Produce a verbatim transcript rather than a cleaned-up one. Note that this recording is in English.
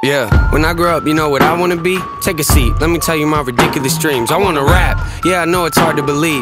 Yeah, when I grow up, you know what I wanna be? Take a seat, let me tell you my ridiculous dreams. I wanna rap, yeah, I know it's hard to believe.